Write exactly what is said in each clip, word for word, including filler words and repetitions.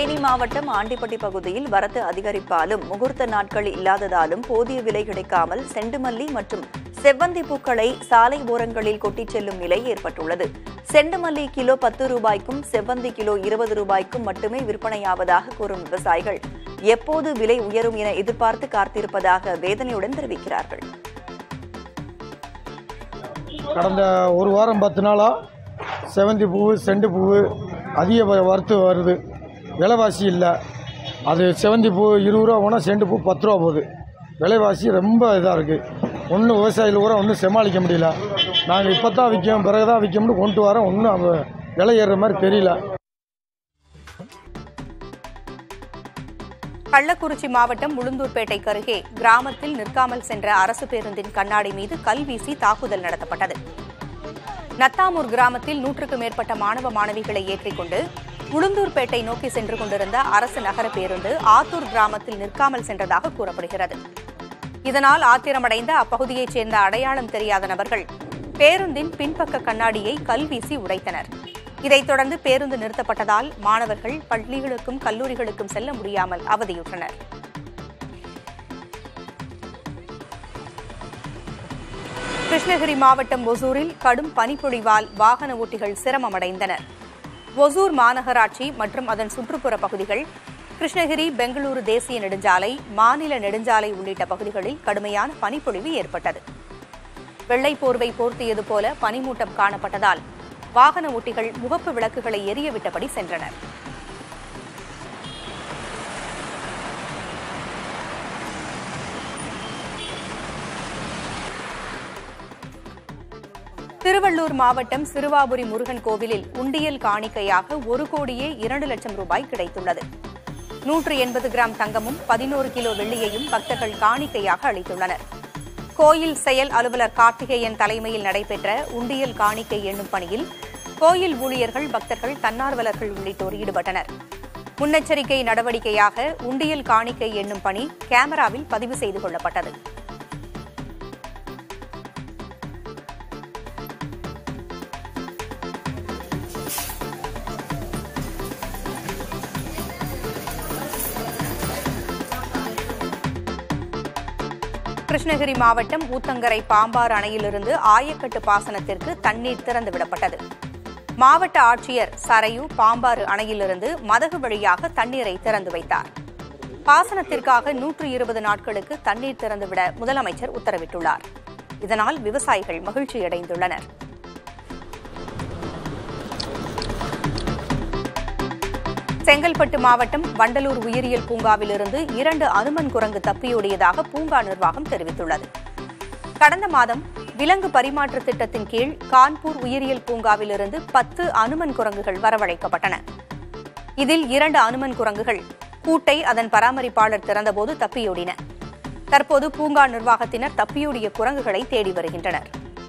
தேனி மாவட்டம் ஆண்டிப்பட்டி பகுதியில் வரத்து அதிகரிப்பாலும் முகூர்த்த நாட்கள் இல்லாததாலும் போதிய விலை கிடைக்காமல் செண்டுமல்லி மற்றும் செவ்வந்தி பூக்களை சாலை ஓரங்களில் கொட்டிச் செல்லும் நிலை ஏற்பட்டுள்ளது. செண்டுமல்லி கிலோ பத்து ரூபாய்க்கும் செவ்வந்தி கிலோ இருபது ரூபாய்க்கும் மட்டுமே விற்பனையாவதாக கூறும் விவசாயிகள் எப்போது விலை உயரும் என எதிர்பார்த்து காத்திருப்பதாக வேதனையுடன் தெரிவிக்கிறார்கள். கடந்த ஒரு வாரம் பத்து நாளா செவந்தி பூ செண்டு பூ அதிக வரத்து வருது. விலைவாசி இல்லை. அது செவந்தி பூ இருபது ரூபா போனால் செண்டு பூ பத்து ரூபா போகுது. விலைவாசி ரொம்ப இதாக இருக்குது. ஒன்றும் விவசாயிகள் கூட ஒன்றும் சமாளிக்க முடியல. நாங்கள் இப்போ தான் விற்கும் பிறகு தான் விற்கும்னு கொண்டு வரோம். ஒன்றும் அவங்க விலை ஏறுற மாதிரி தெரியல. கள்ளக்குறிச்சி மாவட்டம் உளுந்தூர்பேட்டைக்கு அருகே கிராமத்தில் நிற்காமல் சென்ற அரசு பேருந்தின் கண்ணாடி மீது கல் வீசி தாக்குதல் நடத்தப்பட்டது. நத்தாமூர் கிராமத்தில் நூற்றுக்கும் மேற்பட்ட மாணவ மாணவிகளை ஏற்றிக்கொண்டு உளுந்தூர்பேட்டை நோக்கி சென்று கொண்டிருந்த அரசு நகர பேருந்து ஆத்தூர் கிராமத்தில் நிற்காமல் சென்றதாக கூறப்படுகிறது. இதனால் ஆத்திரமடைந்த அப்பகுதியைச் சேர்ந்த அடையாளம் தெரியாத நபர்கள் பேருந்தின் பின்பக்க கண்ணாடியை கல்வீசி உடைத்தனர். இதைத் தொடர்ந்து பேருந்து நிறுத்தப்பட்டதால் மாணவர்கள் பள்ளிகளுக்கும் கல்லூரிகளுக்கும் செல்ல முடியாமல் அவதியுற்றனர். கிருஷ்ணகிரி மாவட்டம் ஒசூரில் கடும் பனிப்பொழிவால் வாகன ஓட்டிகள் சிரமமடைந்தனர். ஒசூர் மாநகராட்சி மற்றும் அதன் சுற்றுப்புற பகுதிகள், கிருஷ்ணகிரி பெங்களூரு தேசிய நெடுஞ்சாலை, மாநில நெடுஞ்சாலை உள்ளிட்ட பகுதிகளில் கடுமையான பனிப்பொழிவு ஏற்பட்டது. வெள்ளை போர்வை போர்த்தியது போல பனிமூட்டம் காணப்பட்டதால் வாகன ஓட்டிகள் முகப்பு விளக்குகளை எரியவிட்டபடி சென்றனர். திருவள்ளூர் மாவட்டம் சிறுவாபுரி முருகன் கோவிலில் உண்டியல் காணிக்கையாக ஒரு கோடியே இரண்டு லட்சம் ரூபாய் கிடைத்துள்ளது. நூற்று எண்பது கிராம் தங்கமும் பதினோரு கிலோ வெள்ளியையும் பக்தர்கள் காணிக்கையாக அளித்துள்ளனர். கோயில் செயல் அலுவலர் கார்த்திகேயன் தலைமையில் நடைபெற்ற உண்டியல் காணிக்கை எண்ணும் பணியில் கோயில் ஊழியர்கள், பக்தர்கள், தன்னார்வலர்கள் உள்ளிட்டோர் ஈடுபட்டனர். முன்னெச்சரிக்கை நடவடிக்கையாக உண்டியல் காணிக்கை எண்ணும் பணி கேமராவில் பதிவு செய்து கொள்ளப்பட்டது. கிருஷ்ணகிரி மாவட்டம் ஊத்தங்கரை பாம்பாறு அணையிலிருந்து ஆயக்கட்டு பாசனத்திற்கு தண்ணீர் திறந்துவிடப்பட்டது. மாவட்ட ஆட்சியர் சரையு பாம்பாறு அணையிலிருந்து மதகு வழியாக தண்ணீரை திறந்து வைத்தார். பாசனத்திற்காக நூற்று இருபது நாட்களுக்கு தண்ணீர் திறந்துவிட முதலமைச்சர் உத்தரவிட்டுள்ளார். இதனால் விவசாயிகள் மகிழ்ச்சியடைந்துள்ளனர். செங்கல்பட்டு மாவட்டம் வண்டலூர் உயிரியல் பூங்காவிலிருந்து இரண்டு அனுமன் குரங்கு தப்பியோடியதாக பூங்கா நிர்வாகம் தெரிவித்துள்ளது. கடந்த மாதம் விலங்கு பரிமாற்ற திட்டத்தின் கீழ் கான்பூர் உயிரியல் பூங்காவிலிருந்து பத்து அனுமன் குரங்குகள் வரவழைக்கப்பட்டன. இதில் இரண்டு அனுமன் குரங்குகள் கூட்டை அதன் பராமரிப்பாளர் திறந்தபோது தப்பியோடின. தற்போது பூங்கா நிர்வாகத்தினர் தப்பியோடிய குரங்குகளை தேடி வருகின்றனர்.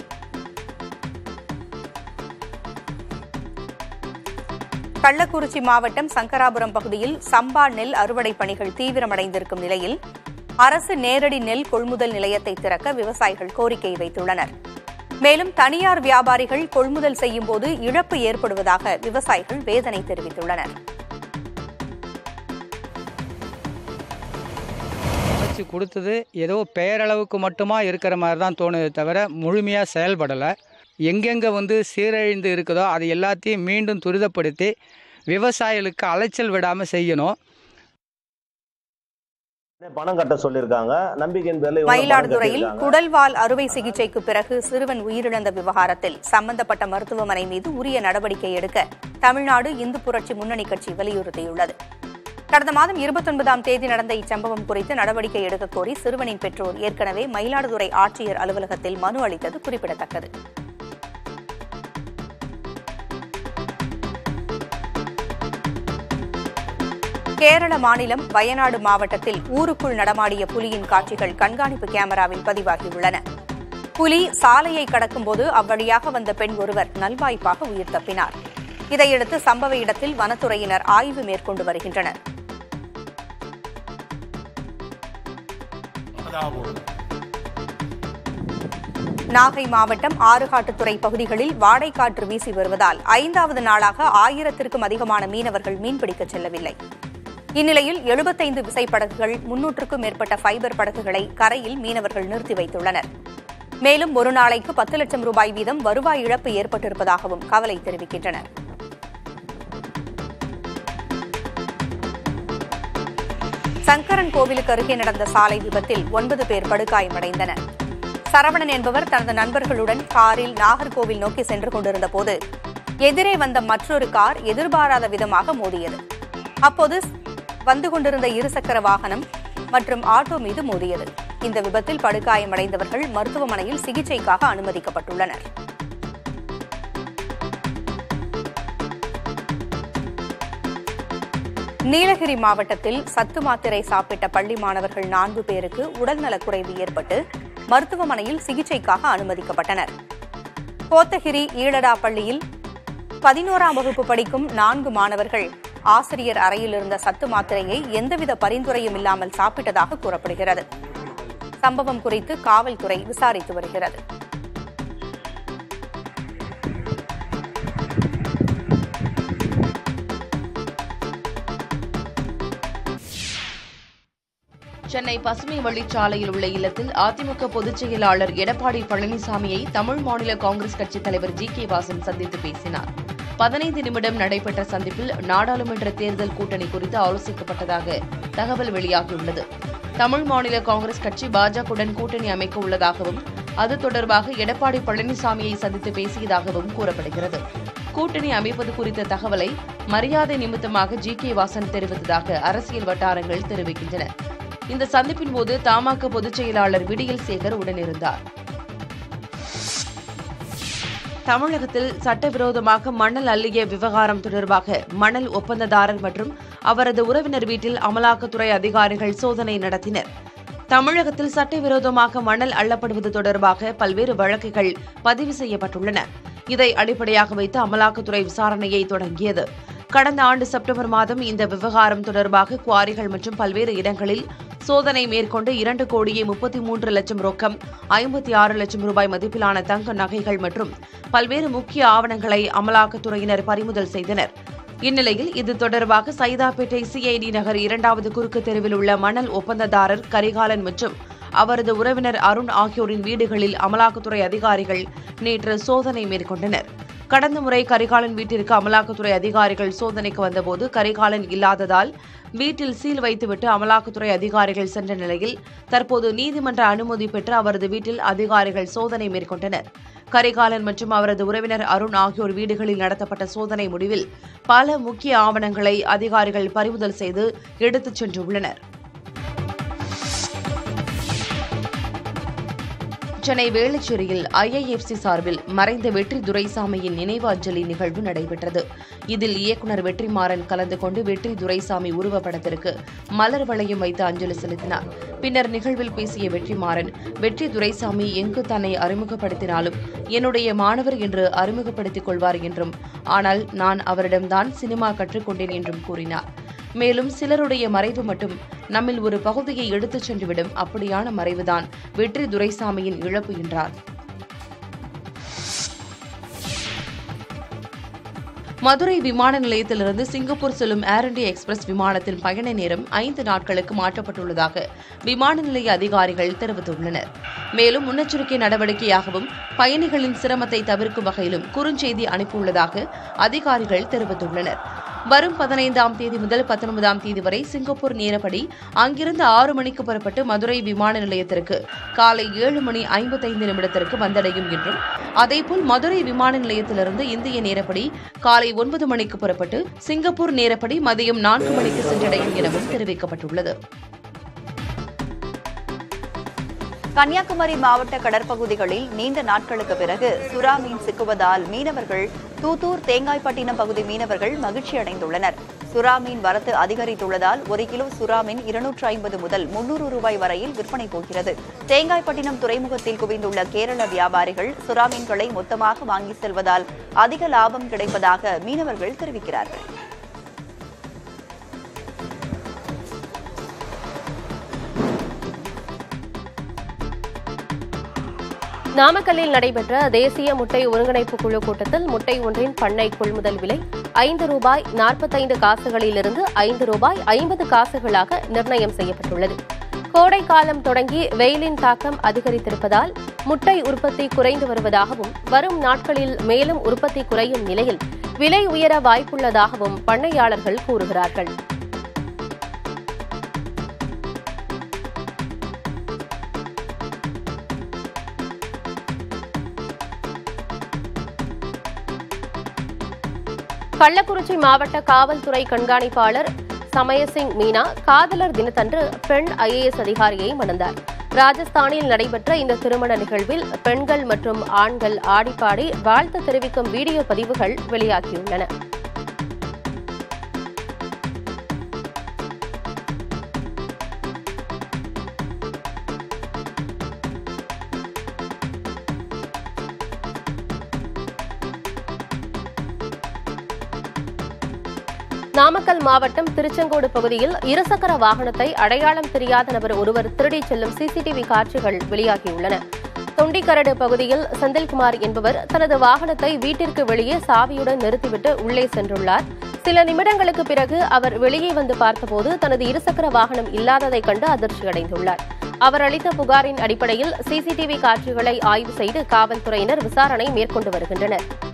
கள்ளக்குறிச்சி மாவட்டம் சங்கராபுரம் பகுதியில் சம்பா நெல் அறுவடை பணிகள் தீவிரமடைந்திருக்கும் நிலையில் அரசு நேரடி நெல் கொள்முதல் நிலையத்தை திறக்க விவசாயிகள் கோரிக்கை வைத்துள்ளனர். மேலும் தனியார் வியாபாரிகள் கொள்முதல் செய்யும் போது இழப்பு ஏற்படுவதாக விவசாயிகள் வேதனை தெரிவித்துள்ளனர். அமைச்சு கொடுத்தது ஏதோ பெயரளவுக்கு மட்டுமா இருக்கிற மாதிரி தான் தோணுதே தவிர முழுமையாக செயல்படலை. எங்கெங்கே வந்து சீரழிந்து இருக்குதோ அது எல்லாத்தையும் மீண்டும் துரிதப்படுத்தி விவசாயிகளுக்கு அலைச்சல் விடாமல் செய்யணும். பணம் கட்ட சொல்லியிருக்காங்க. நம்பிக்கையின் பேரில் மயிலாடுதுறையில் குடல்வால் அறுவை சிகிச்சைக்கு பிறகு சிறுவன் உயிரிழந்த விவகாரத்தில் சம்பந்தப்பட்ட மருத்துவமனை மீது உரிய நடவடிக்கை எடுக்க தமிழ்நாடு இந்து புரட்சி முன்னணி கட்சி வலியுறுத்தியுள்ளது. கடந்த மாதம் இருபத்தொன்பதாம் தேதி நடந்த இச்சம்பவம் குறித்து நடவடிக்கை எடுக்க கோரி சிறுவனின் பெற்றோர் ஏற்கனவே மயிலாடுதுறை ஆட்சியர் அலுவலகத்தில் மனு அளித்தது குறிப்பிடத்தக்கது. கேரள மாநிலம் வயநாடு மாவட்டத்தில் ஊருக்குள் நடமாடிய புலியின் காட்சிகள் கண்காணிப்பு கேமராவில் பதிவாகியுள்ளன. புலி சாலையை கடக்கும்போது அவ்வழியாக வந்த பெண் ஒருவர் நல்வாய்ப்பாக உயிர் தப்பினார். இதையடுத்து சம்பவ இடத்தில் வனத்துறையினர் ஆய்வு மேற்கொண்டு வருகின்றனர். நாகை மாவட்டம் ஆறுகாட்டுத்துறை பகுதிகளில் வாடைக்காற்று வீசி வருவதால் ஐந்தாவது நாளாக ஆயிரத்திற்கும் அதிகமான மீனவர்கள் மீன்பிடிக்க செல்லவில்லை. இந்நிலையில் எழுபத்தைந்து விசைப்படகுகள் முன்னூற்றுக்கும் மேற்பட்ட ஃபைபர் படகுகளை கரையில் மீனவர்கள் நிறுத்தி வைத்துள்ளனர். மேலும் ஒரு நாளைக்கு பத்து லட்சம் ரூபாய் வீதம் வருவாய் இழப்பு ஏற்பட்டிருப்பதாகவும் கவலை தெரிவிக்கின்றனர். சங்கரன் கோவிலுக்கு அருகே நடந்த சாலை விபத்தில் ஒன்பது பேர் படுகாயமடைந்தனர். சரவணன் என்பவர் தனது நண்பர்களுடன் காரில் நாகர்கோவில் நோக்கி சென்று கொண்டிருந்த போது எதிரே வந்த மற்றொரு கார் எதிர்பாராத விதமாக மோதியது. அப்போது வந்து கொண்டிருந்த இருசக்கர வாகனம் மற்றும் ஆட்டோ மீது மோதியது. இந்த விபத்தில் படுகாயமடைந்தவர்கள் மருத்துவமனையில் சிகிச்சைக்காக அனுமதிக்கப்பட்டுள்ளனர். நீலகிரி மாவட்டத்தில் சத்து மாத்திரை சாப்பிட்ட பள்ளி மாணவர்கள் நான்கு பேருக்கு உடல்நலக்குறைவு ஏற்பட்டு மருத்துவமனையில் சிகிச்சைக்காக அனுமதிக்கப்பட்டனர். கோத்தகிரி ஈழடா பள்ளியில் பதினோராம் வகுப்பு படிக்கும் நான்கு மாணவர்கள் ஆசிரியர் அறையில் இருந்த சத்து மாத்திரையை எந்தவித பரிந்துரையும் இல்லாமல் சாப்பிட்டதாக கூறப்படுகிறது. சம்பவம் குறித்து காவல்துறை விசாரித்து வருகிறது. சென்னை பசுமை வழிச்சாலையில் உள்ள இல்லத்தில் அதிமுக பொதுச் செயலாளர் எடப்பாடி பழனிசாமியை தமிழ் மாநில காங்கிரஸ் கட்சித் தலைவர் ஜி கே வாசன் சந்தித்து பேசினார். பதினைந்து நிமிடம் நடைபெற்ற சந்திப்பில் நாடாளுமன்ற தேர்தல் கூட்டணி குறித்து ஆலோசிக்கப்பட்டதாக தகவல் வெளியாகியுள்ளது. தமிழ் மாநில காங்கிரஸ் கட்சி பாஜகவுடன் கூட்டணி அமைக்க உள்ளதாகவும் அது தொடர்பாக எடப்பாடி பழனிசாமியை சந்தித்து பேசியதாகவும் கூறப்படுகிறது. கூட்டணி அமைப்பது குறித்த தகவலை மரியாதை நிமித்தமாக ஜி கே வாசன் தெரிவித்ததாக அரசியல் வட்டாரங்கள் தெரிவிக்கின்றன. இந்த சந்திப்பின் போது தமாக பொதுச் செயலாளர் விடியல் சேகர் உடனிருந்தார். தமிழகத்தில் சட்டவிரோதமாக மணல் அள்ளிய விவகாரம் தொடர்பாக மணல் ஒப்பந்ததாரர் மற்றும் அவரது உறவினர் வீட்டில் அமலாக்கத்துறை அதிகாரிகள் சோதனை நடத்தினர். தமிழகத்தில் சட்டவிரோதமாக மணல் அள்ளப்படுவது தொடர்பாக பல்வேறு வழக்குகள் பதிவு செய்யப்பட்டுள்ளன. இதை அடிப்படையாக வைத்து அமலாக்கத்துறை விசாரணையை தொடங்கியது. கடந்த ஆண்டு செப்டம்பர் மாதம் இந்த விவகாரம் தொடர்பாக குவாரிகள் மற்றும் பல்வேறு இடங்களில் சோதனை மேற்கொண்டு இரண்டு கோடியே முப்பத்தி மூன்று லட்சம் ரொக்கம், ஐம்பத்தி ஆறு லட்சம் ரூபாய் மதிப்பிலான தங்க நகைகள் மற்றும் பல்வேறு முக்கிய ஆவணங்களை அமலாக்கத்துறையினர் பறிமுதல் செய்தனர். இந்நிலையில் இது தொடர்பாக சைதாப்பேட்டை சிஐடி நகர் இரண்டாவது குறுக்கு தெருவில் உள்ள மணல் ஒப்பந்ததாரர் கரிகாலன் மற்றும் அவரது உறவினர் அருண் ஆகியோரின் வீடுகளில் அமலாக்கத்துறை அதிகாரிகள் நேற்று சோதனை மேற்கொண்டனர். கடந்த முறை கரிகாலன் வீட்டிற்கு அமலாக்கத்துறை அதிகாரிகள் சோதனைக்கு வந்தபோது கரிகாலன் இல்லாததால் வீட்டில் சீல் வைத்துவிட்டு அமலாக்கத்துறை அதிகாரிகள் சென்ற நிலையில் தற்போது நீதிமன்ற அனுமதி பெற்று அவரது வீட்டில் அதிகாரிகள் சோதனை மேற்கொண்டனர். கரிகாலன் மற்றும் அவரது உறவினர் அருண் ஆகியோர் வீடுகளில் நடத்தப்பட்ட சோதனை முடிவில் பல முக்கிய ஆவணங்களை அதிகாரிகள் பறிமுதல் செய்து எடுத்துச் சென்றுள்ளனர். சென்னை வேளச்சேரியில் ஐ ஐ எஃப் சி சார்பில் மறைந்த வெற்றி துரைசாமியின் நினைவு அஞ்சலி நிகழ்வு நடைபெற்றது. இதில் இயக்குநர் வெற்றிமாறன் கலந்து கொண்டு வெற்றி துரைசாமி உருவப்படத்திற்கு மலர் வளையம் வைத்து அஞ்சலி செலுத்தினார். பின்னர் நிகழ்வில் பேசிய வெற்றிமாறன், வெற்றி துரைசாமி எங்கு தன்னை அறிமுகப்படுத்தினாலும் என்னுடைய மாணவர் என்று அறிமுகப்படுத்திக் கொள்வார் என்றும், ஆனால் நான் அவரிடம்தான் சினிமா கற்றுக்கொண்டேன் என்றும் கூறினார். மேலும் சிலருடைய மறைவு மட்டும் நம்மில் ஒரு பகுதியை எடுத்துச் சென்றுவிடும், அப்படியான மறைவுதான் வெற்றி துரைசாமியின் இழப்பு என்றார். மதுரை விமான நிலையத்திலிருந்து சிங்கப்பூர் செல்லும் ஏர் இண்டியா எக்ஸ்பிரஸ் விமானத்தின் பயண நேரம் ஐந்து நாட்களுக்கு மாற்றப்பட்டுள்ளதாக விமான நிலைய அதிகாரிகள் தெரிவித்துள்ளனர். மேலும் முன்னெச்சரிக்கை நடவடிக்கையாகவும் பயணிகளின் சிரமத்தை தவிர்க்கும் வகையிலும் குறுஞ்செய்தி அனுப்பியுள்ளதாக அதிகாரிகள் தெரிவித்துள்ளனர். வரும் பதினைந்தாம் தேதி முதல் பத்தொன்பதாம் தேதி வரை சிங்கப்பூர் நேரப்படி அங்கிருந்து ஆறு மணிக்கு புறப்பட்டு மதுரை விமான நிலையத்திற்கு காலை ஏழு மணி ஐம்பத்தைந்து நிமிடத்திற்கு வந்தடையும் என்றும், அதேபோல் மதுரை விமான நிலையத்திலிருந்து இந்திய நேரப்படி காலை ஒன்பது மணிக்கு புறப்பட்டு சிங்கப்பூர் நேரப்படி மதியம் நான்கு மணிக்கு சென்றடையும் எனவும் தெரிவிக்கப்பட்டுள்ளது. கன்னியாகுமரி மாவட்ட கடற்பகுதிகளில் நீண்ட நாட்களுக்கு பிறகு சுறா மீன் சிக்குவதால் மீனவர்கள் தூத்தூர் தேங்காய்பட்டினம் பகுதி மீனவர்கள் மகிழ்ச்சி அடைந்துள்ளனர். சுறா மீன் வரத்து அதிகரித்துள்ளதால் ஒரு கிலோ சுறா மீன் இருநூற்று ஐம்பது முதல் முன்னூறு ரூபாய் வரையில் விற்பனை போகிறது. தேங்காய்பட்டினம் துறைமுகத்தில் குவிந்துள்ள கேரள வியாபாரிகள் சுறா மீன்களை மொத்தமாக வாங்கி செல்வதால் அதிக லாபம் கிடைப்பதாக மீனவர்கள் தெரிவிக்கிறார்கள். நாமக்கல்லில் நடைபெற்ற தேசிய முட்டை ஒருங்கிணைப்பு குழு கூட்டத்தில் முட்டை ஒன்றின் பண்ணை கொள்முதல் விலை ஐந்து ரூபாய் நாற்பத்தைந்து காசுகளிலிருந்து ஐந்து ரூபாய் ஐம்பது காசுகளாக நிர்ணயம் செய்யப்பட்டுள்ளது. கோடை காலம் தொடங்கி வெயிலின் தாக்கம் அதிகரித்திருப்பதால் முட்டை உற்பத்தி குறைந்து வருவதாகவும் வரும் நாட்களில் மேலும் உற்பத்தி குறையும் நிலையில் விலை உயர வாய்ப்புள்ளதாகவும் பண்ணையாளர்கள் கூறுகிறார்கள். கள்ளக்குறிச்சி மாவட்ட காவல்துறை கண்காணிப்பாளர் சமயசிங் மீனா காதலர் தினத்தன்று பெண் ஐஏஎஸ் அதிகாரியை மணந்தார். ராஜஸ்தானில் நடைபெற்ற இந்த திருமண நிகழ்வில் பெண்கள் மற்றும் ஆண்கள் ஆடிப்பாடி வாழ்த்து தெரிவிக்கும் வீடியோ பதிவுகள் வெளியாகியுள்ளன. நாமக்கல் மாவட்டம் திருச்செங்கோடு பகுதியில் இருசக்கர வாகனத்தை அடையாளம் தெரியாத நபர் ஒருவர் திருடிச் செல்லும் சிசிடிவி காட்சிகள் வெளியாகியுள்ளன. தொண்டிக்கரடு பகுதியில் செந்தில்குமார் என்பவர் தனது வாகனத்தை வீட்டிற்கு வெளியே சாவியுடன் நிறுத்திவிட்டு உள்ளே சென்றுள்ளார். சில நிமிடங்களுக்கு பிறகு அவர் வெளியே வந்து பார்த்தபோது தனது இருசக்கர வாகனம் இல்லாததைக் கண்டு அதிர்ச்சியடைந்துள்ளார். அவர் அளித்த புகாரின் அடிப்படையில் சிசிடிவி காட்சிகளை ஆய்வு செய்து காவல்துறையினர் விசாரணை மேற்கொண்டு வருகின்றனர்.